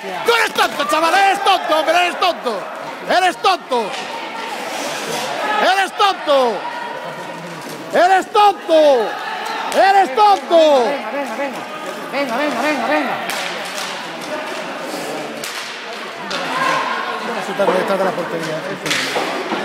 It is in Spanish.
¡Tú eres tonto, chaval! ¡Eres tonto, hombre! ¡Eres tonto! ¡Eres tonto! ¡Eres tonto! ¡Eres tonto! ¡Eres tonto! Venga. Detrás de la portería.